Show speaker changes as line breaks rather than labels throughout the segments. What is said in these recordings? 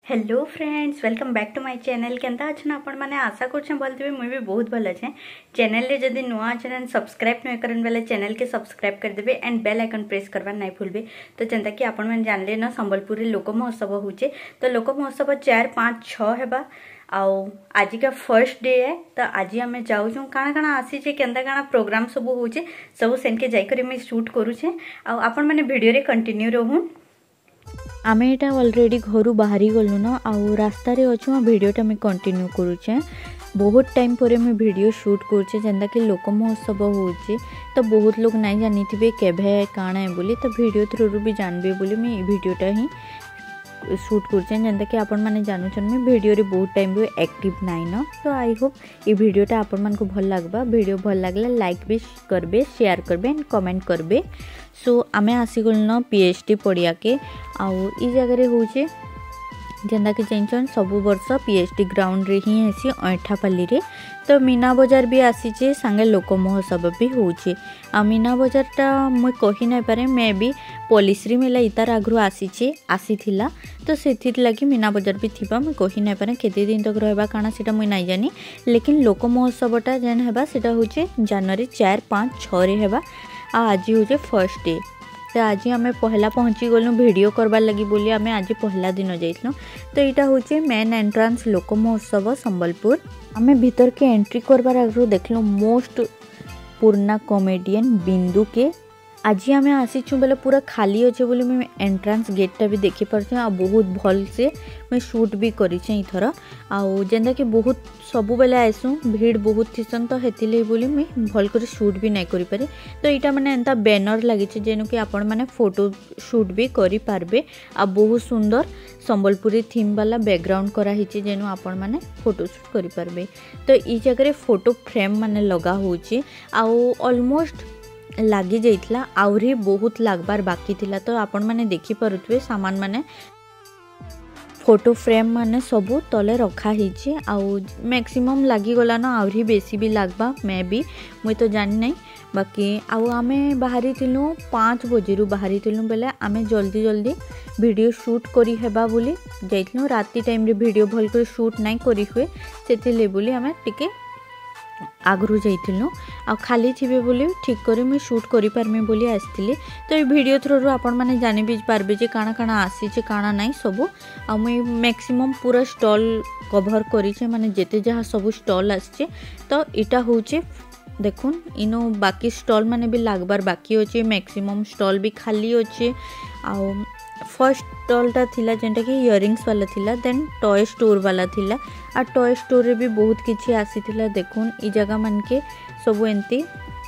Hello friends, welcome back to my channel. केंता अच्छा आपण मैंने आशा कर भल थे। मुझे भी बहुत भल अच्छे। चैनल रे जदि नुआ चैनल सब्सक्राइब नहीं करन बेले चैनल के सब्सक्राइब कर देबे एंड बेल आइकन प्रेस करवा नहीं भूलबे। तो जेंता कि आपण मैंने जानले ना संबलपुर लोक महोत्सव होचे। तो लोक महोत्सव 4, 5, 6 हेबा आज का फर्स्ट डे है। तो आज आम जाऊँ काଣା काଣା आसी केंता काଣା प्रोग्राम सब होचे सब सेन के जाकर मैं शूट करूचे। आपण मैंने वीडियो रे कंटिन्यू रहून। आमे एटा ऑलरेडी घरू बाहरी गलु ना आउ रास्ता रे अच्छु वीडियोटा मैं कंटिन्यू करूचे। बहुत टाइम पर मैं वीडियो शूट करूचे जेंदा कि लोक महोत्सव होचे। तो बहुत लोग नहीं जानी थे केभे काଣା है बोली। तो वीडियो थ्रू भी जानबे बोली मैं वीडियोटा ही शूट करूचे जेंदा कि आपण माने जानूछन मैं वीडियो रे बहुत टाइम भी एक्टिव नहीं ना। तो आई होप ये वीडियोटा आपण मन को भल लागबा। वीडियो भल लागले लाइक भी करबे, शेयर करबे एंड कमेंट करबे। सो आमे आसी गल न पीएचडी पड़िया के आउ ई जगह होचे जेंदा कि चेंचन सब वर्ष पीएचडी ग्राउंड रे ही हेसी ऐठापाली रे। तो मीना बजार भी आसीचे संगे लोक महोत्सव भी होचे। आ मीना बजारटा मैं कही नहीं पारे मे भी पॉलिश्री मेला इतार आगु आसीथिला। तो से लगी मीना बजार भी थिबा मैं कही नहीं पारे केते दिन तक रहबा काना सेटा मुई नहीं जानी। लेकिन लोक महोत्सवटा जेन हेबा सेटा होचे जनवरी 4, 5, 6 रे हेबा। आज होचे फर्स्ट डे। तो आज आम पहला पहुँची गलु वीडियो करबार लगी बोली आम आज पहला दिन जाइलु। तो यहाँ हूँ मेन एंट्रांस लोक महोत्सव संबलपुर। आम भीतर के एंट्री करबार आगु देखलु मोस्ट पुराना कॉमेडियन बिंदु के। आज आम आसीचु बोले पूरा खाली अच्छे बोली मैं एंट्रांस गेटटा भी देखी पार्छ। आ बहुत भल से मैं शूट भी करिछे इथर। आउ जेंदा कि बहुत सबु बेले आइसु भीड़ बहुत थिसन। तो हेतिले बोली मैं भल कर शूट भी नहीं करि पारे। तो इटा माने एंता बैनर लागिछे जेनु कि आपण माने फोटो शूट भी करि पारबे। आ बहुत सुंदर संबलपुरी थीम वाला बैकग्राउंड करा हिचे जेनु आपण माने फोटो शूट करि पारबे। तो ई जगह रे फोटो फ्रेम माने लगा होची। आउ ऑलमोस्ट लगी जाइतला आउरी बहुत लागबार बाकी थिला। तो आपण माने देखि पारुथवे सामान माने फोटो फ्रेम माने सबू तले रखा हिची। आउ मैक्सिमम लगी गला ना आउरी बेसी भी लागबा मैं भी मुई तो जानि नहीं। बाकी आउ आमे बाहरी थिलु 5 बजेरु बाहरी थिलु बेले आमे जल्दी जल्दी वीडियो शूट करी हेबा बोली जाइतलु। राती टाइम रे वीडियो भल कर शूट नहीं करी हुए सेथिले बोली आमे टिके आगरू जाइलु। आ खाली थे बोली ठीक करी मैं शूट करि पारमी बोली आसती। तो ये वीडियो थ्रू आपण माने जानि भी पारबे जे काना काना आसी काना नहीं सब। आ मुई मैक्सिमम पूरा स्टॉल कवर करिछे माने जेते जहाँ सब स्टॉल आछे। तो इटा होचे देखुन इनो बाकी स्टॉल माने भी लागबार बाकी अच्छे। मैक्सिमम स्टॉल भी खाली अच्छे। आ फर्स्ट स्टॉलटा थिला जेंटा कि इयरिंग्स वाला थिला। देन टॉय स्टोर वाला थिला। आ टॉय स्टोर रे भी बहुत किछि आसी थिला। देखुन ई जगह मन के सब एंती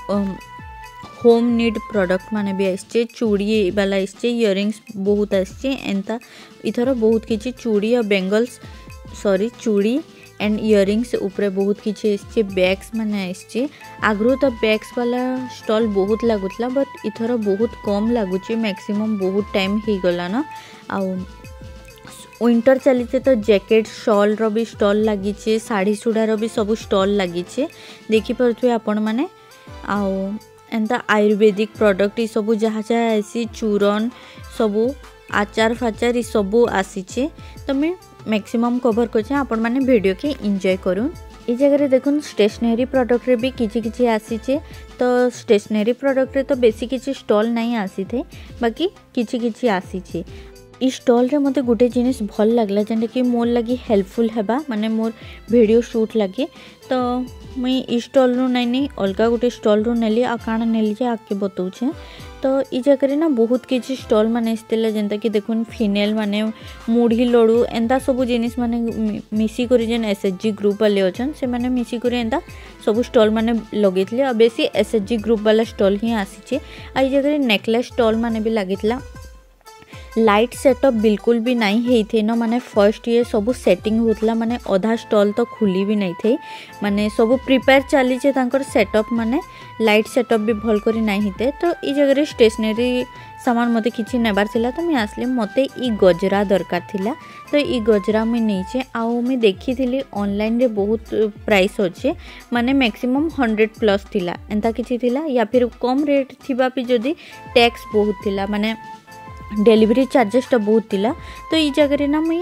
होम नीड प्रोडक्ट माने भी आछे। चूड़ी वाला आछे, इयरिंग्स बहुत आछे। एंता इथर बहुत किछि चूड़ी और बेंगल्स चूड़ी एंड इयरिंग्स ऊपर बहुत किछि आछे। बैग्स माने आछे। आगरो तो बैग्स वाला स्टॉल बहुत लागुतला बट इथर बहुत कम लागुचे। मैक्सिमम बहुत टाइम ही गला ना। आउ विंटर चलीचे तो जैकेट शॉल रो भी स्टॉल लागिचे। साड़ी सुडार भी सब स्टॉल लागिचे देखि पारुथुवे आपण माने। आउ एंता आयुर्वेदिक प्रोडक्ट ई सब जहाँ जहाँ आसी चूरन सबू आचार फाचार ई सब आसीचे। तो मैं मैक्सिमम कवर करछे आपण माने वीडियो के एंजॉय करूँ। ई जगह देखुन स्टेशनरी प्रोडक्ट रे भी किछि किछि आसीचे। तो स्टेशनरी प्रोडक्ट रे तो बेसी किछि स्टॉल नहीं आसी थे बाकी किछि किछि आसीचे। ई स्टॉल रे मते गुटे जिनिस भल लागला जेंटा कि मोर लगी हेल्पफुल हेबा माने मोर वीडियो शूट लगे। तो मुई ई स्टॉल रू नहीं अलगा गुटे स्टॉल रू नेली। आ काना नेली जे आके बतौछे। तो ई जगह ना बहुत किछि स्टॉल माने आस्तिले जेंता कि देखुन फिनेल माने मुढ़ी लड़ू एंता सब जिनिस माने मिसी करी जेन एसएचजी ग्रुप वाले अछन से माने मिसी करी एंता सब स्टॉल माने लगेतले। आ बेसी एसएचजी ग्रुप वाला स्टॉल ही आसीचे। आ ई जगह नेकलेस स्टॉल माने भी लागितला। लाइट सेटअप बिल्कुल भी नहीं है थे ना माने फर्स्ट ये सब सेटिंग होतला माने आधा स्टॉल तो खुली भी नहीं थे माने सब प्रिपेयर चली चे तांकर सेटअप माने लाइट सेटअप भी भल करी नहीं थे। तो ई जगह स्टेशनरी सामान मते किछि नेबार थिला। तो मैं आसली मते ई गजरा दरकार थिला। तो ई गजरा मैं नीचे आउ मैं देखी थिली ऑनलाइन रे बहुत प्राइस अच्छे माने मैक्सिमम 100+ थिला एंता किछि थिला या फिर कम रेट थिबा भी जदी टैक्स बहुत थिला माने डेलीवरी चार्जेस टा बहुत थिला। तो ई जगह ना मुई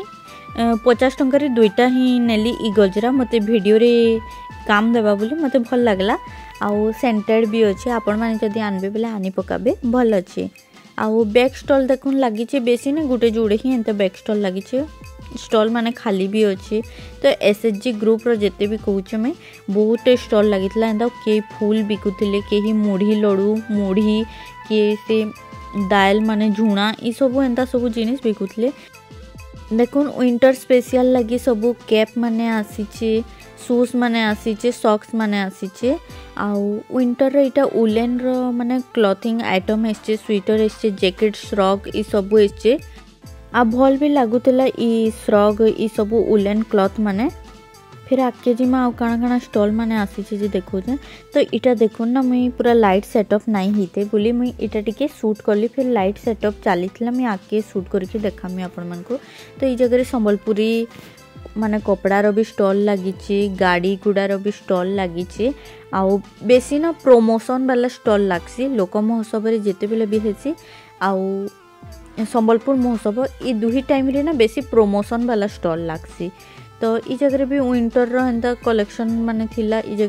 50 टंका दुईटा ही नेली ई गजरा मत वीडियो रे काम देवा बोली मत भल लगला आउ सेंटेड भी अच्छे आपण मैंने जदि आनबे बोले आनी पकाबे भल अच्छे आउ बैक स्टॉल देखुन लगी बेसी ना गोटे जोड़े ही एंत बैक स्टॉल लगी स्टॉल माने खाली भी अच्छे तो एसएचजी ग्रुप रो जेते भी कहूँ मैं बहुत स्टॉल लगी एंता किए फूल बिकुले कहीं मुढ़ी लड़ू मुढ़ी किए से दाल माने झुणा ये सब एंता सब जिनिस बिकुले देखुन विंटर स्पेशल लगी सबू कैप माने आसीचे शूज माने आसीचे सॉक्स माने आसीचे आउ विंटर रे इटा उलेन रो माने क्लॉथिंग आइटम एसचे स्वेटर एसचे जैकेट श्रग ई सबू एसचे आ भल भी लागुला ई श्रग ई सबू उलेन क्लॉथ माने फिर आगे जी आउ काना काना स्टॉल माने आसीचे जे देखुचे तो इटा देखुन ना मुई पूरा लाइट सेटअप नहीं हिते बोली मुई इटा टिके शूट करली फिर लाइट सेटअप चलीला मुई आगे शूट करके देखामी आपण मानको तो ये जगह संबलपुरी माने कपड़ार भी स्टॉल लगी गाड़ी गुड़ार भी स्टॉल लगी आउ बेसी ना प्रमोशन वाला स्टॉल लागसी लोक महोत्सव रे जेते बेले भी हेसी आउ संबलपुर महोत्सव ये दुही टाइम रे ना बेसी प्रमोशन वाला स्टॉल लागसी तो ई जगह भी विंटर रो एंता कलेक्शन माने थिला ई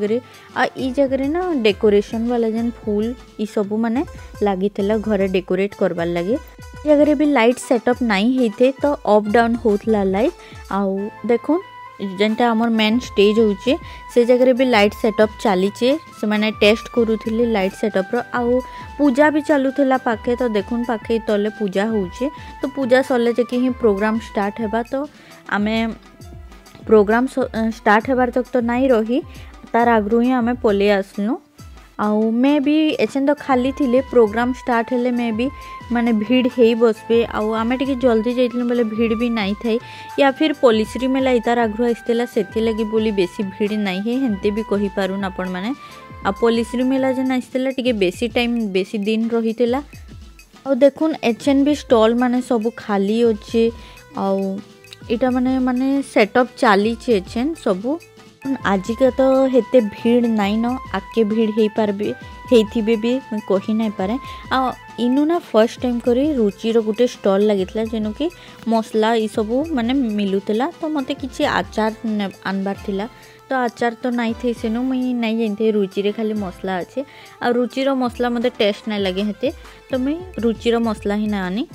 जगह ना डेकोरेशन वाला जन फूल ई सब माने लागी थिला घरे डेकोरेट करबार लगे जगह भी लाइट सेटअप नहीं हेते तो अप डाउन होतला लाइट आउ देखुन जेनटा हमर मेन स्टेज होचे से जगह भी लाइट सेटअप चलीचे से माने टेस्ट करूथिले लाइट सेटअप रो आउ पूजा भी चलुथिला पाखे तो देखुन पाखे तले पूजा होचे तो पूजा सरले जे कि प्रोग्राम स्टार्ट हेबा तो आमे प्रोग्राम स्टार्ट होबार तक तो नहीं रही तार आगु ही आम पलि आसलु आउ मैं भी एचेन तो खाली थिले प्रोग्राम स्टार्ट हेले मैं भी माने भीड़ हे बसबे आउ आमे टिके जल्दी जाइतलु बोले भीड़ भी नहीं थाई या फिर पोलिसरी मेला इतार आगु आसतेला सेथि लगी बोली बेसी भीड़ नहीं है हेंते भी कहि पारुन आपण माने आ पोलिसरी मेला जन आसतेला टिके बेसी टाइम बेसी दिन रहितेला आउ देखुन एचेन भी स्टॉल माने सब खाली अच्छे आउ इटा माने माने सेटअप चली एचेन सबू आजिका तो हेते भीड़ नाई न आके भीड़ हो पारे हेथिबे भी मैं कही नहीं पारे आ इनु ना फर्स्ट टाइम करी रुचि रो गुटे स्टॉल लगितला जेनु कि मसला ई सबू माने मिलुतला तो मते किछि आचार आनबार थिला तो आचार तो नहीं थे सेनु मुई नहीं जानते रुचि रे खाली मसला अच्छे आ रुचि रो मसला मते टेस्ट नहीं लगे हेते तो मुई रुचि रो मसला ही ना आनी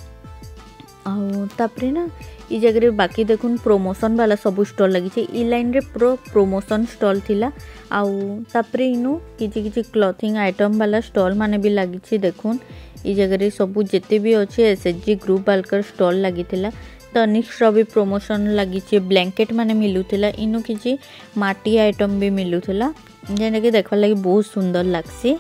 आउ तापरे ना ई जगह बाकी देखुन प्रमोशन वाला सब स्टॉल लगी ई लाइन रे प्रो प्रमोशन स्टॉल थिला आउ तापरे इनु किछि किछि क्लॉथिंग आइटम वाला स्टॉल माने भी लगी देखुन ई जगह सब जेते भी अच्छे एसएचजी ग्रुप वालकर स्टॉल लगी थिला तनिष्क रो भी प्रमोशन लगी ब्लैंकेट माने मिलुथिला इनु किछि माटी आइटम भी मिलुथिला जेने कि देखवा लगी बहुत सुंदर लागसी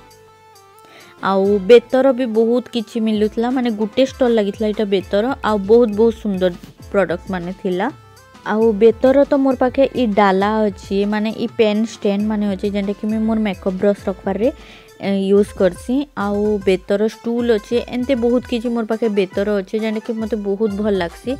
आउ बेतर भी बहुत किछि मिलुथिला माने गुटे स्टॉल लगितला इटा बेतर आउ बहुत बहुत सुंदर प्रोडक्ट माने थिला आउ बेतर तो मोर पाखे ई डाला अछि माने ई पेन स्टैंड माने अछि जेंटा कि मैं मोर मेकअप ब्रश रखबार रे यूज करसी आउ बेतर स्टूल अछि एंते बहुत किछि मोर पाखे बेतर अछि जेंटा कि मते बहुत भल लागसी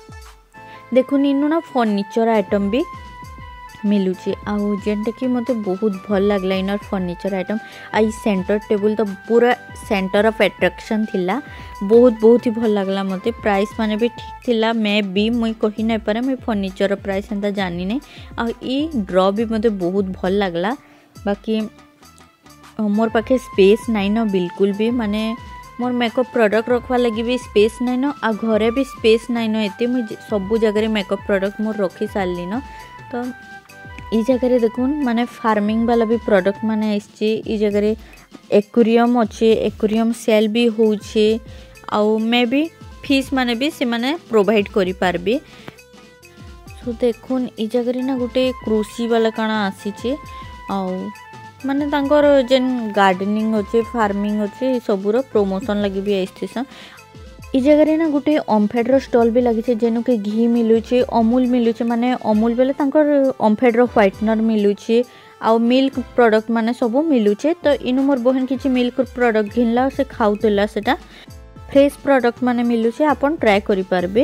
देखुन इनु ना फर्नीचर आइटम भी मिलुची आउ जेंटा कि मते बहुत भल लागला इनर फर्नीचर आइटम आई सेंटर टेबल तो पूरा सेंटर ऑफ अट्रैक्शन थिला बहुत ही भल लागला मते प्राइस माने भी ठीक थिला मैं भी मुई कहि नै पारे मैं फर्नीचर प्राइस एंता जानि नै आ ई ड्रॉ भी मते बहुत भल लागला बाकी मोर पाखे स्पेस नाइ न बिल्कुल भी माने मोर मेकअप प्रोडक्ट रखवा लगी भी स्पेस नाइ न आ घरे भी स्पेस नाइ न एते मुई सब जगह मेकअप प्रोडक्ट मोर रखी सारली न तो ई जगह देखुन माने फार्मिंग वाला भी प्रोडक्ट माने आइछि ई जगह एक्वेरियम अच्छे एक्वेरियम सेल भी होछे आउ मे भी फिश माने भी से माने प्रोवाइड करि पारबे सो देखुन ई जगह ना गुटे कृषि वाला काना आसीचे आउ माने तांकर जेन गार्डनिंग अच्छे फार्मिंग अच्छे सबूर प्रमोशन लगी भी आइथिसन ई जगह ना गुटे ओमफेड स्टॉल भी लगी जेनु के घी मिलुचे अमूल मिलुचे माने अमूल बेले तांकर ओमफेड व्हाइटनर मिलुचे आउ मिल्क प्रोडक्ट माने सब मिलुचे तो इनु मोर बहन किछि मिल्क प्रोडक्ट घिनला से खाउतला सेटा फ्रेश प्रोडक्ट माने मिलुचे आपण ट्राई करि पारबे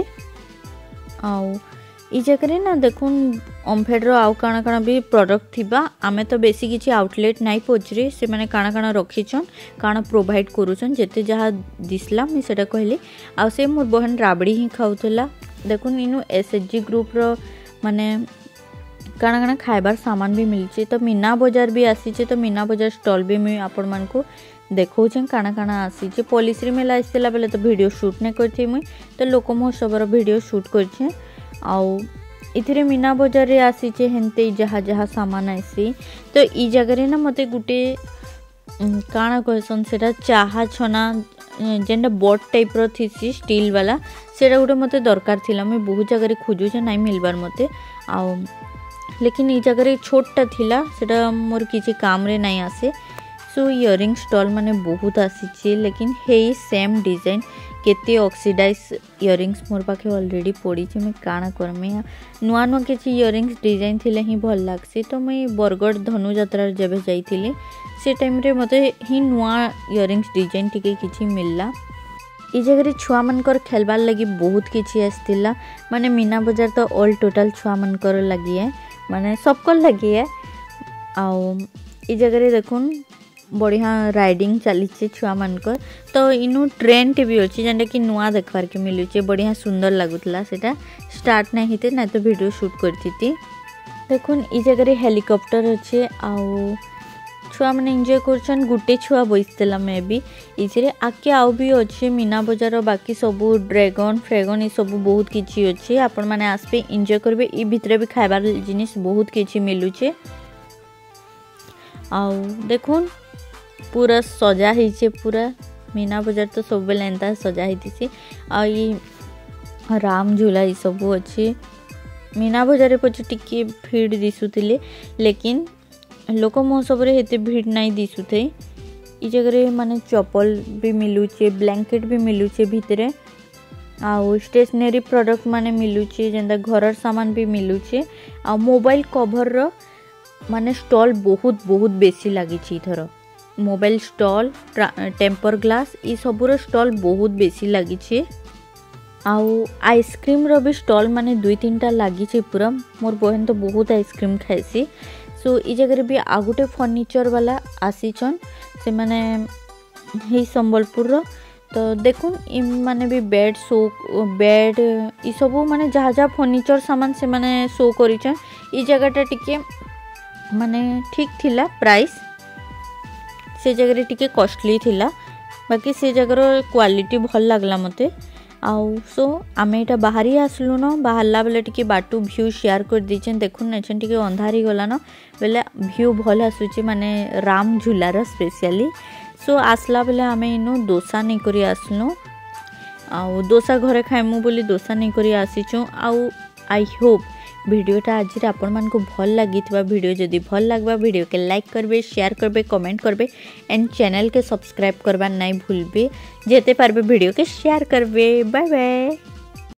आउ ई जगह ना देखुन ओमफेड आउ काना काना भी प्रोडक्ट थिबा आमे तो बेसी किछि आउटलेट नाइ पचरे से माने काना काना रखिछन काना प्रोवाइड करूछन जेते जहा दिसला मी सेटा कहली आ से मोर बहन राबड़ी ही खाउतला देखुन इनु एसएचजी ग्रुप रो माने काना काना खाइबार सामान भी मिलचे। तो मीना बजार भी आसीचे। तो मीना बजार स्टॉल भी मुई आपण मानकु देखौछे काना काना आसीचे। पॉलिश्री मेला आसला बेले तो वीडियो शूट नहीं करथि मुई, तो लोक महोत्सव वीडियो शूट करछे। आउ इथिरे मीना बजार रे आसीचे हेनते जहा जहा सामान आसी। तो ई जगह रे ना मते गुटे काना कहसन सेटा चाहा छना जेंडा बोट टाइप रो थीसी स्टील वाला, सेटा गुटे मते दरकार थिला। मैं बहुत जगह रे खोजुचे नहीं मिलबार मते। आउ लेकिन ई जगह रे छोटा थिला, सेटा मोर किछि काम रे नहीं आसे। सो इयरिंग स्टॉल माने बहुत आसीचे, लेकिन हे सेम डिजाइन केते ऑक्सीडाइज इयरिंग्स मोर पाखे ऑलरेडी पड़ी छे। मैं काना करमे नुआ नुआ किछि इयरिंग्स डिजाइन थिले ही भल लागसी। तो मैं बरगढ़ धनु यात्रा जेबे जाइथिले से टाइम रे मते ही नुआ इयरिंग्स डिजाइन टिके किछि मिलला। ई जगह रे छुआ मनकर खेलबार लगी बहुत किछि आस्तिला। माने मीना बाजार तो ऑल टोटल छुआ मनकर लगी है, माने सबको लगी है। आउ ई जगह रे देखुन बढ़िया राइडिंग चली छुआ मनकर। तो इनु ट्रेन टी भी अच्छी जेनटा कि नुआ देखबार के मिलुचे, बढ़िया सुंदर लगुतला। सेटा स्टार्ट नहीं होते ना तो वीडियो शूट करती। देखुन ई जगह रे हेलीकॉप्टर अच्छे। आउ छुआ मैंने एंजॉय करछन। गुटे छुआ बसला मे भी इसे आके आउ भी अच्छे मीना बजार बाकी सबू ड्रैगन फ्रेगन ये सब बहुत किछि अच्छे। आपण माने आसपे एंजॉय करबे। ई भितरे भी खाइबार जिनिस बहुत किछि मिलुचे। आउ देखुन पूरा सजा हिचे, पूरा मीना बजार तो सब बेले एंता सजा हितिसे। आ ई राम झूला ये सब अच्छे। मीना बजार पछे टिके भीड़ दिसुतिले, लेकिन लोक महोत्सव रे हेते भीड़ नहीं दिसुथे। ई जगह रे माने चप्पल भी मिलुचे, ब्लैंकेट भी मिलुचे भितरे। आउ स्टेशनरी प्रोडक्ट माने मिलुचे, जेंदा घरर सामान भी मिलुचे। आ मोबाइल कवर रो माने स्टॉल बहुत बहुत बेसी लागी छी। इथर मोबाइल स्टॉल, टेम्पर ग्लास ई सबुर स्टॉल बहुत बेसी लागी छी। आउ आइसक्रीम रो भी स्टॉल माने 2-3टा लागी छी पूरा। मोर बहन तो बहुत आइसक्रीम खाइसी। सो ई जगह भी आ गुटे फर्निचर वाला आसीचन, से माने ही संबलपुर रो। तो देखुन इ माने भी बेड ई सब माने जहा जहा फर्निचर सामान से माने शो करिचन। ई जगहटा टिके माने ठीक थिला प्राइस, से जगह टिके कॉस्टली थिला। बाकी से जगह क्वालिटी भल लागला मते। आउ सो आमे एटा बाहरी आसलु न, बाहरला बेले टिके बाटू व्यू शेयर कर दीचन। देखुन नेचन टिके अंधारी गला न बेले व्यू भल आसुची, माने राम झूलार स्पेशली। सो आसला बेले आमे इनु डोसा नहीं करी आसलु। आउ डोसा घरे खाइमु बोली डोसा नहीं करी आसीचु। आउ आई होप वीडियोटा आज आपण मान को भल लगी। वीडियो जदि भल लगवा वीडियो के लाइक करबे, शेयर करबे, कमेंट करबे एंड चैनल के सब्सक्राइब करबा नहीं भूलबे। जेते पारबे वीडियो के शेयर करबे। Bye bye.